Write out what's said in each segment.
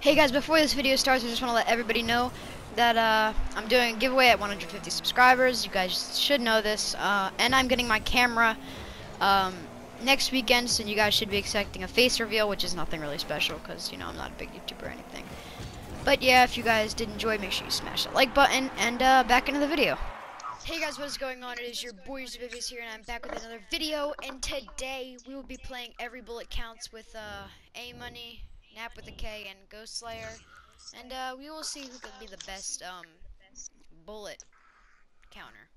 Hey guys, before this video starts, I just want to let everybody know that I'm doing a giveaway at 150 subscribers. You guys should know this. And I'm getting my camera next weekend, so you guys should be expecting a face reveal, which is nothing really special because, you know, I'm not a big YouTuber or anything. But yeah, if you guys did enjoy, make sure you smash that like button, and back into the video. Hey guys, what is going on? It is your boy Vivius here, and I'm back with another video. And today we will be playing Every Bullet Counts with A-Money, Nap with a K, and Ghost Slayer. And we will see who can be the best bullet counter.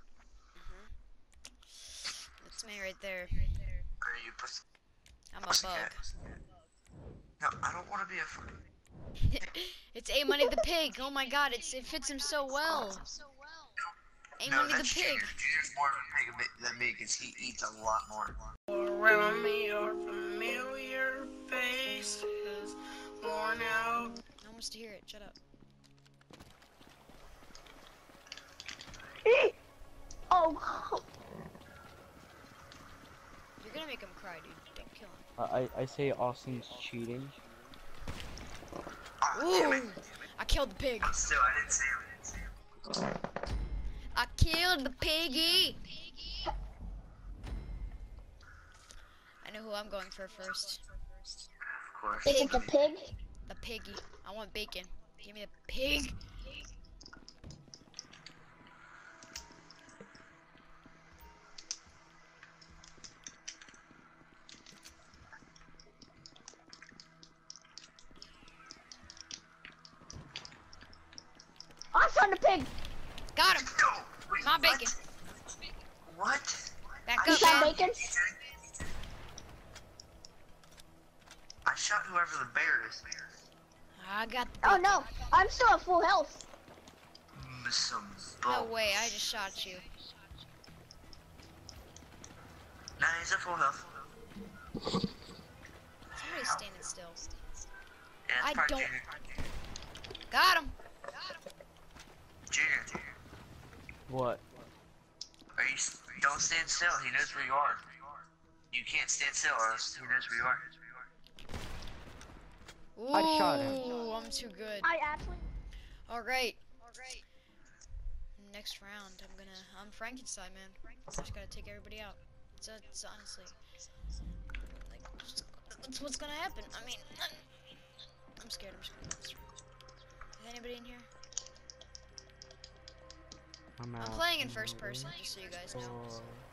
That's me right there. Are you pussy? I'm a bug. No, I don't want to be a It's A-Money the pig. Oh my God, it fits him so well. A-Money the pig. Junior's more of a pig than me because he eats a lot more. Around me are familiar faces, worn out. No one to hear it. Shut up. Oh. You're gonna make him cry, dude. Don't kill him. I say Austin's cheating. Ooh! I killed the pig. Still, I didn't see him. I killed the piggy. I know who I'm going for first. Of course. Is it the pig? The piggy. I want bacon. Give me the pig. I found the pig. Got him. No, wait, My bacon. What? Back You up, found man. bacon? I shot whoever the bear is. I got the Oh bacon. no, I'm still at full health. Some No bull. way, I just shot you. Nah, he's at full health. Somebody's standing still. Yeah, it's I probably don't- Junior. Got him. Junior. What? Don't stand still. He knows where you are. You can't stand still, or else he knows where you are. Ooh, I shot him. I'm too good. I actually. Alright. Next round, I'm Frankenstein, man. I just gotta take everybody out. It's honestly, like, that's what's gonna happen. I mean, I'm scared. Is anybody in here? I'm I'm out. playing in first person, just so you guys know.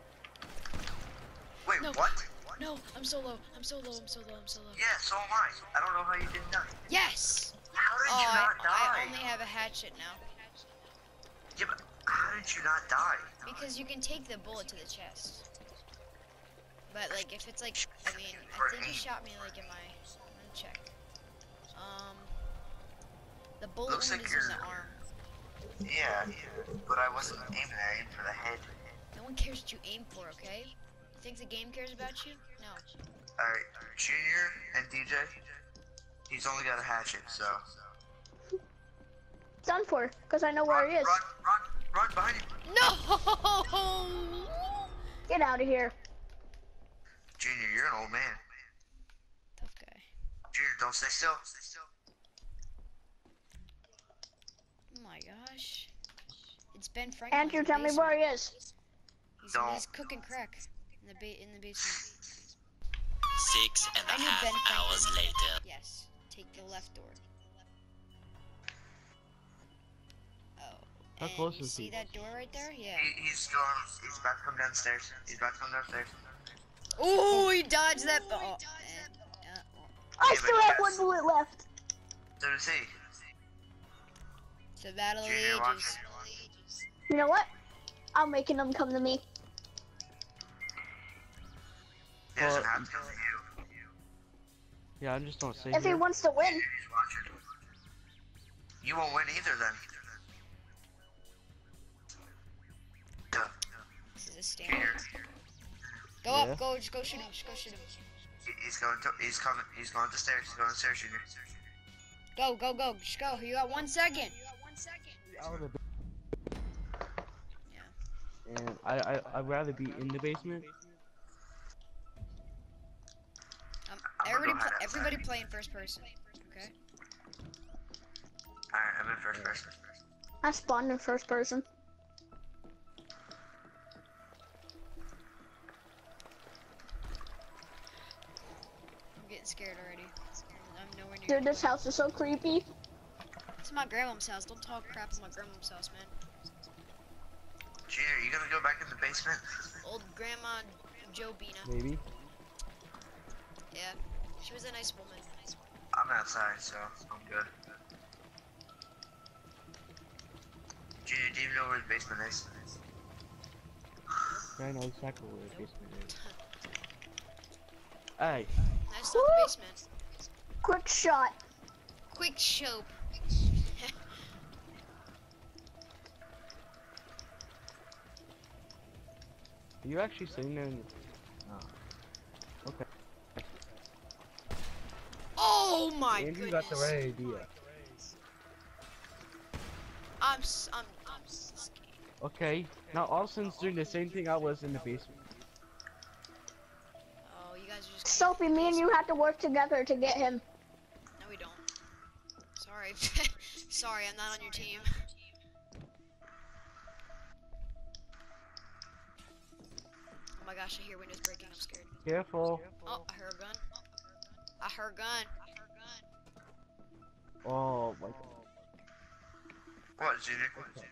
Wait, No. what? No, I'm so low. I'm so low. Yeah, so am I. I don't know how you didn't die. Yes! How did Oh, you not die? I only have a hatchet now. Yeah, but how did you not die? Because you can take the bullet to the chest. But, like, if it's like, I mean, I think he shot me, like, in my, let me check. The bullet Looks wound like is in you're- the arm. Yeah, but I wasn't aiming at I aimed for the head. No one cares what you aim for, okay? You think the game cares about you? No. Alright, Junior and DJ, he's only got a hatchet, so. Done for, because I know where he is. Run behind you. No! Get out of here. Junior, you're an old man. Tough guy. Junior, don't stay still. Oh my gosh. It's Ben Franklin. Andrew, in the tell me basement. where he is. He's cooking crack in the basement. 6.5 I knew Ben hours Franklin. later. Yes. Take the left door. Oh. How And close you is see he? that door right there? Yeah. He's about to come downstairs. Ooh, he dodged that ball. I Yeah, still but have yes. one bullet left. So does he. It's a battle of the Junior, watch ages. it. You know what? I'm making them come to me. He doesn't Well, have to come to you. Yeah, I just don't say If he here. wants to win. He's watching. You won't win either then. Duh. This is a stand. Junior, Go Yeah. up, just go shoot him, just go shoot him. he's going to the stairs, Junior. Go, just go. You got 1 second. Yeah. And I'd rather be in the basement. I'm gonna go hide outside. Everybody play in first person, okay? Alright, I'm in first person. I spawned in first person. I'm getting scared already. I'm nowhere near. Dude, this house is so creepy. It's my grandma's house. Don't talk crap at my grandma's house, man. Junior, you gonna go back in the basement? Old grandma Joe Bina. Maybe. Yeah, she was a nice woman. I'm outside, so I'm good. Junior, do you know where the basement is? I know exactly where the basement is. Hey, That's not the basement. Quick shot. Quick show. are you actually sitting there? Oh. Okay. Oh my Andrew goodness. got the right idea. I'm scared. Okay, now Austin's doing the same thing I was in the basement. Oh, you guys are just. Soapy, me and you have to work together to get him. No, we don't. Sorry. Sorry, I'm not on your team. Oh my gosh, I hear windows breaking. I'm scared. Careful. Oh, I heard a gun. I heard a gun. Oh my god. What, Junior?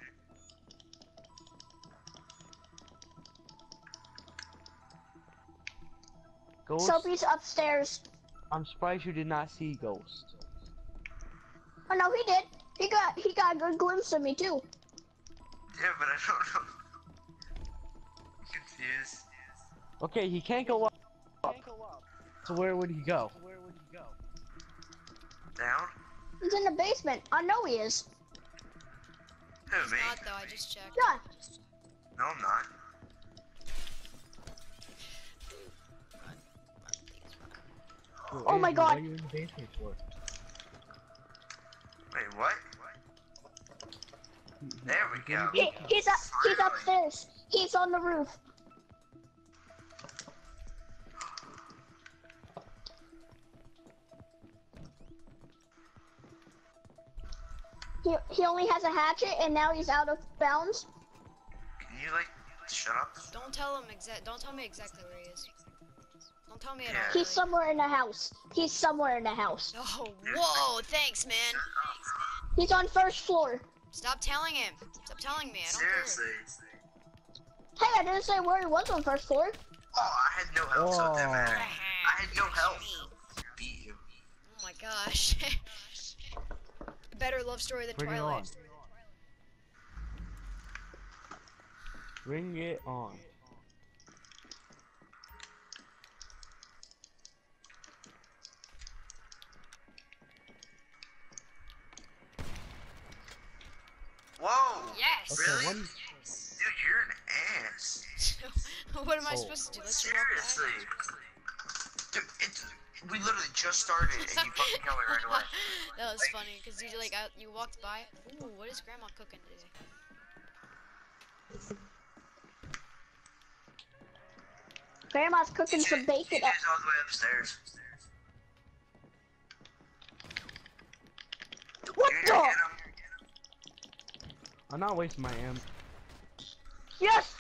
Ghost? Soapy's upstairs. I'm surprised you did not see Ghost. Oh no, he did. He got a good glimpse of me too. Yeah, but I don't know. I'm confused. Okay, he can't go up. So where would he go? Down? He's in the basement. I know he is. Who, He's me? not though. I just checked. Yeah. No, I'm not. Run, please run. Oh my Andrew, God. What are you in the basement for? Wait, what? There we go. He's upstairs. He's on the roof. He only has a hatchet and now he's out of bounds. Can you, like, shut up? Don't tell him Don't tell me exactly where he is. Don't tell me at Yeah. all. He's really. somewhere in the house. He's somewhere in the house. Oh, whoa! Thanks, man. He's on first floor. Stop telling him. Stop telling me. I don't Seriously. Hey, I didn't say where he was on first floor. Oh, I had no health, so that matter. care. I had no health. Beat you. Oh my gosh. Better love story than Bring it on. Twilight. Bring it on. Whoa! Yes. Okay, Really? one. Dude, you're an ass. What am I Oh. supposed to do? Let you walk by? Seriously. Dude, we literally just started and you fucking killed me right away. That was funny because you you walked by. Ooh, what is Grandma cooking today? Grandma's cooking some bacon. He's all the way upstairs. What Junior, the? get him. I'm not wasting my ammo. Yes!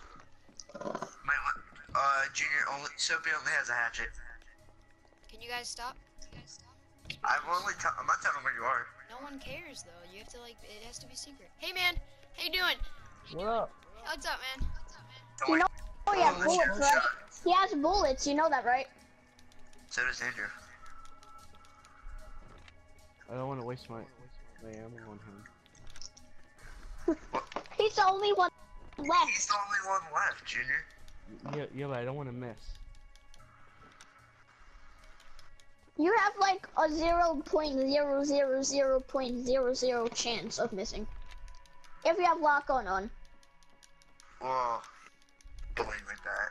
Junior only, Sophie only has a hatchet. Can you guys stop? I'm not telling where you are. No one cares though. You have to it has to be secret. Hey man, how you doing? What up? What's up, man? Don't You worry. know he has Unless you're bullets, right? shot. He has bullets, you know that, right? So does Andrew. I don't want to waste my ammo on him. He's the only one left. He's the only one left, Junior. Yeah, but I don't want to miss. You have like a 0.000.00 chance of missing. If you have lock on. Whoa. Don't leave like that.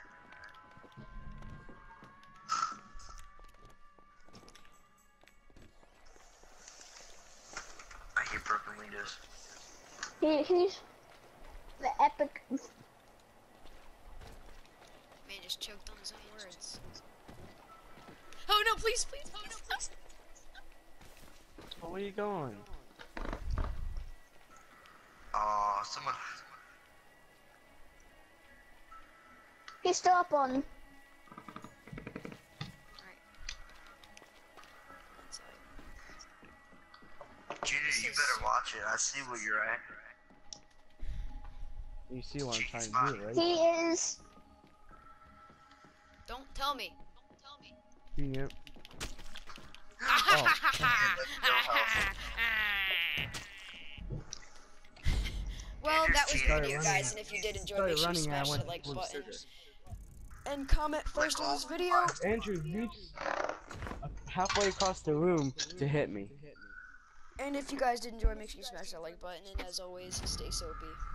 I hate broken windows. He's the epic. Man just choked on his own words. Oh no, please, please, please. Oh, where you going? someone. He's still up on. Junior, you better watch it. I see where you're at. You see what I'm trying to do, right? He is. Don't tell me. Yep. Well, that was the Started video, guys, and if you did enjoy, make sure you smash that like button. And comment first on this video. Andrew reached halfway across the room to hit me. And if you guys did enjoy, make sure you smash that like button. And as always, stay soapy.